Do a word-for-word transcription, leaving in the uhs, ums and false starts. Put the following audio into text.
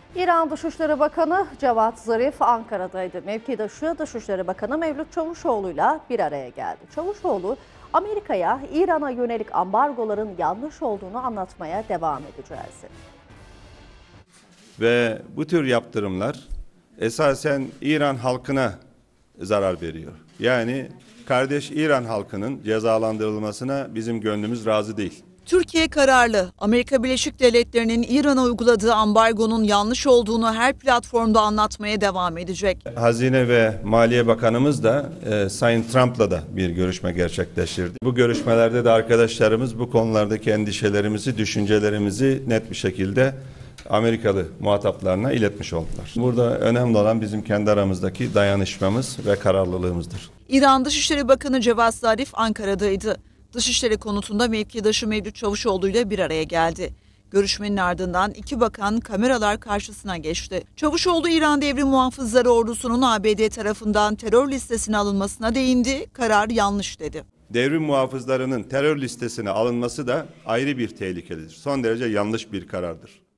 İran Dışişleri Bakanı Cevat Zarif Ankara'daydı. Mevkidaşı Dışişleri Bakanı Mevlüt Çavuşoğlu'yla bir araya geldi. Çavuşoğlu, Amerika'ya İran'a yönelik ambargoların yanlış olduğunu anlatmaya devam edeceğiz. Ve bu tür yaptırımlar esasen İran halkına zarar veriyor. Yani kardeş İran halkının cezalandırılmasına bizim gönlümüz razı değil. Türkiye kararlı. Amerika Birleşik Devletleri'nin İran'a uyguladığı ambargonun yanlış olduğunu her platformda anlatmaya devam edecek. Hazine ve Maliye Bakanımız da e, Sayın Trump'la da bir görüşme gerçekleştirdi. Bu görüşmelerde de arkadaşlarımız bu konulardaki endişelerimizi, düşüncelerimizi net bir şekilde Amerikalı muhataplarına iletmiş oldular. Burada önemli olan bizim kendi aramızdaki dayanışmamız ve kararlılığımızdır. İran Dışişleri Bakanı Cevat Zarif Ankara'daydı. Dışişleri konutunda mevkidaşı Mevlüt Çavuşoğlu ile bir araya geldi. Görüşmenin ardından iki bakan kameralar karşısına geçti. Çavuşoğlu, İran Devrim Muhafızları Ordusu'nun A B D tarafından terör listesine alınmasına değindi. Karar yanlış dedi. Devrim muhafızlarının terör listesine alınması da ayrı bir tehlikedir. Son derece yanlış bir karardır.